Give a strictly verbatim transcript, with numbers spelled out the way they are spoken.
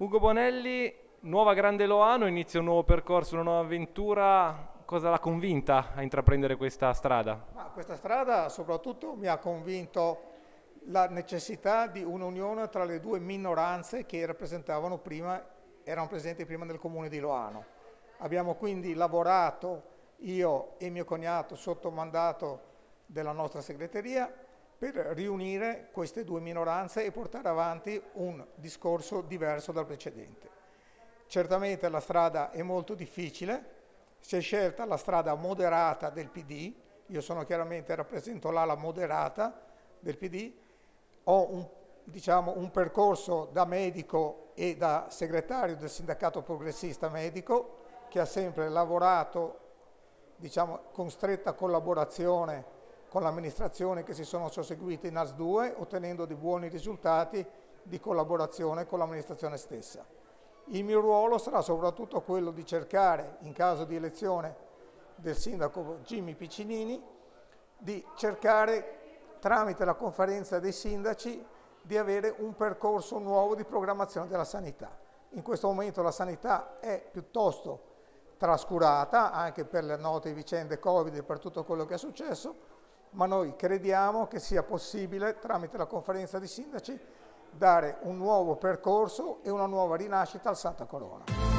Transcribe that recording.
Ugo Bonelli, nuova Grande Loano, inizia un nuovo percorso, una nuova avventura. Cosa l'ha convinta a intraprendere questa strada? Ma questa strada soprattutto mi ha convinto la necessità di un'unione tra le due minoranze che rappresentavano prima, erano presenti prima nel comune di Loano. Abbiamo quindi lavorato, io e mio cognato, sotto mandato della nostra segreteria, per riunire queste due minoranze e portare avanti un discorso diverso dal precedente. Certamente la strada è molto difficile, si è scelta la strada moderata del P D, io sono chiaramente, rappresento l'ala moderata del P D, ho un, diciamo, un percorso da medico e da segretario del sindacato progressista medico che ha sempre lavorato, diciamo, con stretta collaborazione con l'amministrazione che si sono susseguite in A S due, ottenendo dei buoni risultati di collaborazione con l'amministrazione stessa. Il mio ruolo sarà soprattutto quello di cercare, in caso di elezione del sindaco Jimmy Piccinini, di cercare tramite la conferenza dei sindaci di avere un percorso nuovo di programmazione della sanità. In questo momento la sanità è piuttosto trascurata, anche per le note vicende Covid e per tutto quello che è successo, ma noi crediamo che sia possibile, tramite la conferenza dei sindaci, dare un nuovo percorso e una nuova rinascita al Santa Corona.